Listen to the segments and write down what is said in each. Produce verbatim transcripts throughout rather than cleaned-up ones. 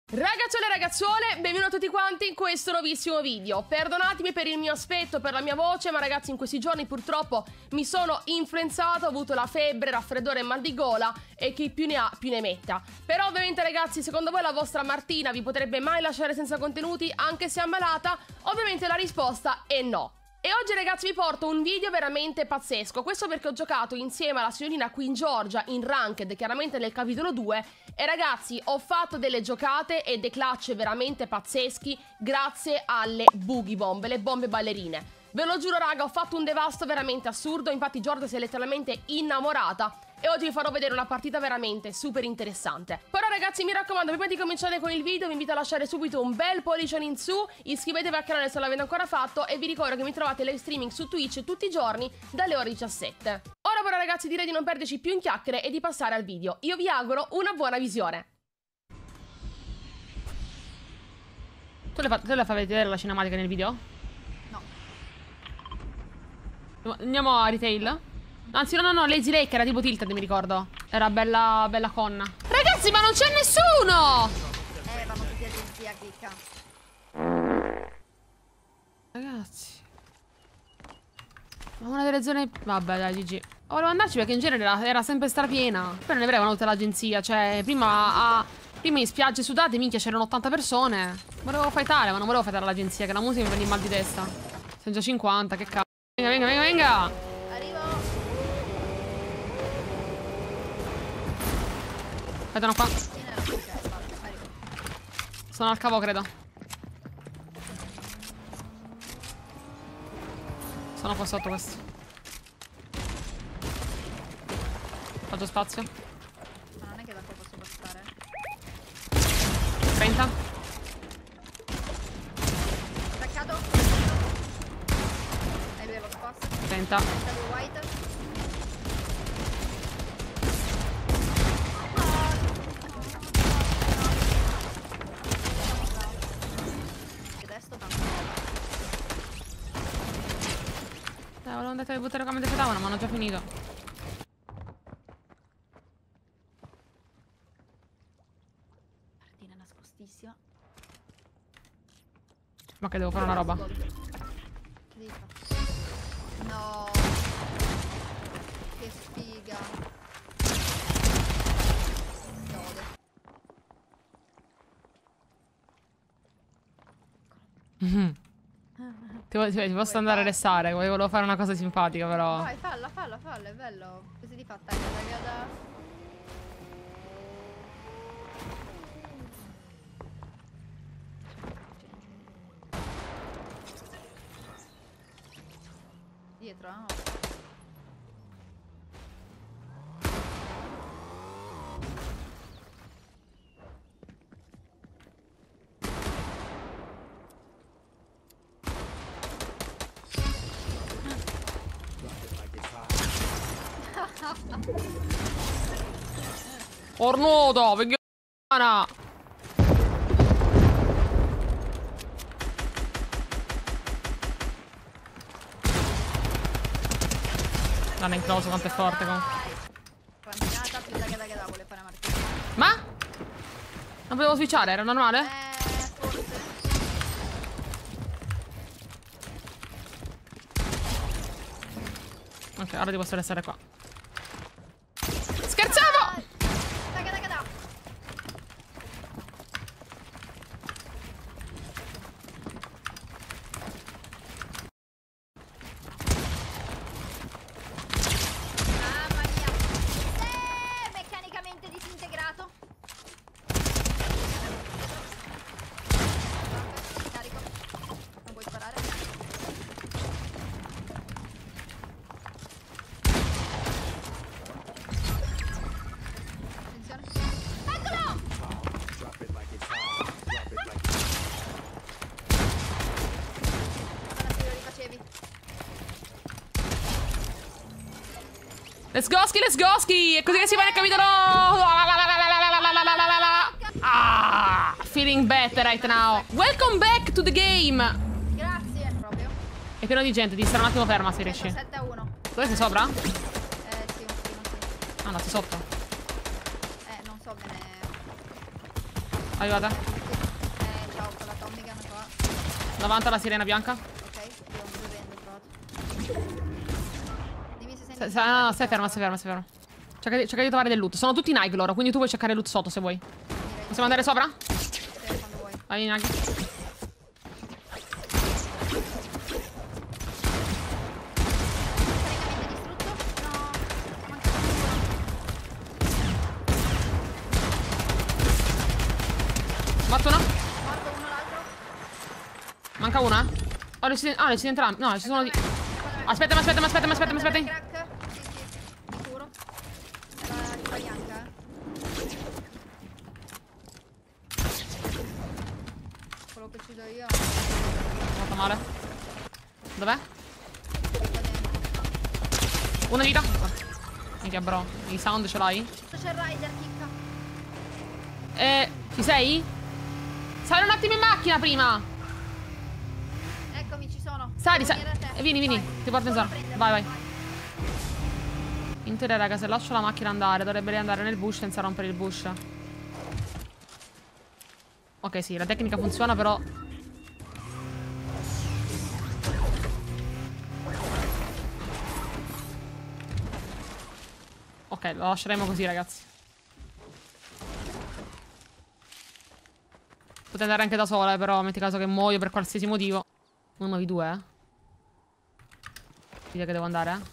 Ragazzuole e ragazzuole, benvenuti a tutti quanti in questo nuovissimo video. Perdonatemi per il mio aspetto, per la mia voce, ma ragazzi in questi giorni purtroppo mi sono influenzato, ho avuto la febbre, raffreddore e mal di gola e chi più ne ha più ne metta. Però ovviamente ragazzi, secondo voi la vostra Martina vi potrebbe mai lasciare senza contenuti anche se ammalata? Ovviamente la risposta è no. E oggi ragazzi vi porto un video veramente pazzesco. Questo perché ho giocato insieme alla signorina Queen Giorgia in Ranked, chiaramente nel capitolo due. E ragazzi ho fatto delle giocate e dei clutch veramente pazzeschi grazie alle boogie bomb, le bombe ballerine. Ve lo giuro raga, ho fatto un devasto veramente assurdo. Infatti Giorgia si è letteralmente innamorata e oggi vi farò vedere una partita veramente super interessante. Però ragazzi mi raccomando, prima di cominciare con il video vi invito a lasciare subito un bel pollice in su, iscrivetevi al canale se non l'avete ancora fatto e vi ricordo che mi trovate live streaming su Twitch tutti i giorni dalle ore diciassette. Ora però ragazzi direi di non perderci più in chiacchiere e di passare al video. Io vi auguro una buona visione. Tu le, fa tu le fai vedere la cinematica nel video? No. Andiamo a retail? Anzi no no no, Lazy Lake era tipo Tilted mi ricordo. Era bella bella conna. Ragazzi ma non c'è nessuno! Eh vanno tutti agenzia chicca. Ragazzi ma una delle zone... Vabbè dai G G. Volevo andarci perché in genere era, era sempre strapiena. Poi non ne avevano tutta l'agenzia. Cioè prima a... Prima in spiagge sudate minchia c'erano ottanta persone. Volevo fightare ma non volevo fightare l'agenzia, che la musica mi veniva mal di testa. Sono già cinquanta, che cazzo. Venga venga venga venga. Vedono qua. Sono al cavo credo. Sono qua sotto questo. Faccio spazio. Ma non è che da qua posso passare. trenta. Staccato. E lui è lo spazio. trenta. Staccato white. Volevo andare a buttare come decretavano, ma hanno già finito. Martina nascostissima. Ma che devo fare una roba? Che devi fare? No. Che sfiga. Mhm. Ti, ti, ti posso andare a restare, volevo fare una cosa simpatica però. Vai, falla, falla, falla, è bello. Così ti fa tagliare la gada. Dietro, eh? Ornuto, vegana. Non è incloso quanto è forte comunque. Camminata più da che da che da vuole fare Martina. Ma? Non potevo switchare, era normale? Eh, forse. Ok, ora ti posso restare qua. Scherzavo! Da che da che da. Mamma mia. Eh, meccanicamente disintegrato. Carico. Non puoi sparare. Attenzione. Eccolo! Guarda se lo rifacevi. Let's go ski, let's go ski! È così che si fa nel capitolo! Ah! Feeling better right now. Welcome back to the game! Grazie. Proprio. È pieno di gente, devi stare un attimo ferma se riesci. sette a uno. Dove sei sopra? Eh sì, un pochino sì. Ah no, sei sotto. Eh, non so bene. Arrivata. Davanti alla sirena bianca. Ok, io non lo prendo, provato. Dimmi se senti. Se, se, no, no, stai ferma, stai ferma, stai ferma. Cerca di, cerca di trovare del loot. Sono tutti Nike loro, quindi tu puoi cercare loot sotto se vuoi. Possiamo andare sopra? Sì, quando vuoi. Vai, Nike. Morto uno? Morto uno l'altro. Manca una? Oh, le siete... Ah, le siete entrambi. No, ci sono di... Aspetta, aspetta, aspetta, aspetta, aspetta. Crack. Sì, sì, sicuro. La, la bianca. Quello che ci do io. Morto male. Dov'è? Qua dentro. Una vita. Minchia, bro. I sound ce l'hai? C'è il rider, chicca. Eh, ci sei? Sali un attimo in macchina prima. Eccomi, ci sono. Sali, Devo sali. venire a te. Eh, vieni, vieni. Vai. Ti porto in Corro a zona. prenderlo. Vai, vai. In teoria, raga, se lascio la macchina andare, dovrebbe riandare nel bush senza rompere il bush. Ok, sì, la tecnica funziona, però... Ok, lo lasceremo così, ragazzi. Potete andare anche da sola, eh, però metti caso che muoio per qualsiasi motivo. Uno di due, eh. Vedi che devo andare, eh.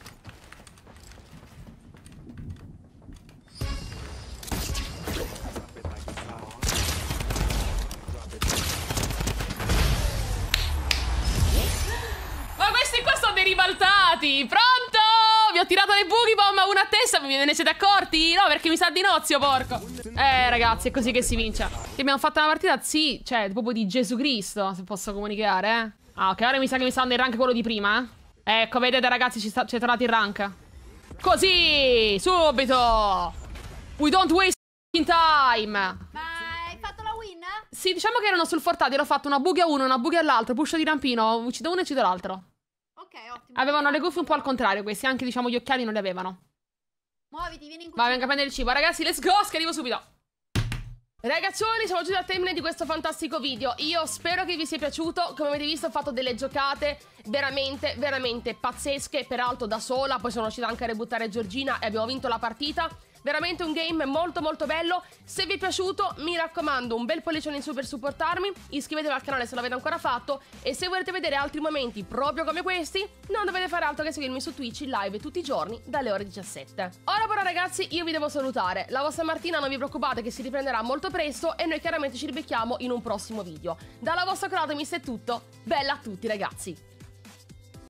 Ma questi qua sono dei ribaltati! Pronto? Vi ho tirato le boogie bomb a una a testa, ve ne siete accorti? No, perché mi sa di nozio, porco. Eh, ragazzi, è così che si vince. Che abbiamo fatto una partita, sì, cioè, proprio di Gesù Cristo, se posso comunicare, eh. Ah, ok, ora mi sa che mi sta nel rank quello di prima, eh. Ecco, vedete, ragazzi, ci, sta, ci è tornato il rank. Così, subito. We don't waste time. Ma hai fatto la win? Sì, diciamo che erano sul fortadio, ho fatto una boogie a uno, una boogie all'altro, push di rampino, uccido uno e uccido l'altro. Ok, ottimo. Avevano le cuffie un po' al contrario questi, anche diciamo gli occhiali non li avevano. Muoviti, vieni in cucina. Vai, venga a prendere il cibo. Ragazzi, let's go, che arrivo subito. Ragazzuoli, siamo giunti al termine di questo fantastico video. Io spero che vi sia piaciuto. Come avete visto ho fatto delle giocate veramente, veramente pazzesche. Peraltro da sola, poi sono riuscita anche a rebuttare Giorgina e abbiamo vinto la partita. Veramente un game molto molto bello. Se vi è piaciuto, mi raccomando, un bel pollicione in su per supportarmi. Iscrivetevi al canale se non l'avete ancora fatto. E se volete vedere altri momenti proprio come questi, non dovete fare altro che seguirmi su Twitch in live tutti i giorni dalle ore diciassette. Ora però ragazzi, io vi devo salutare. La vostra Martina, non vi preoccupate che si riprenderà molto presto. E noi chiaramente ci ribecchiamo in un prossimo video. Dalla vostra Croatomis è tutto. Bella a tutti ragazzi.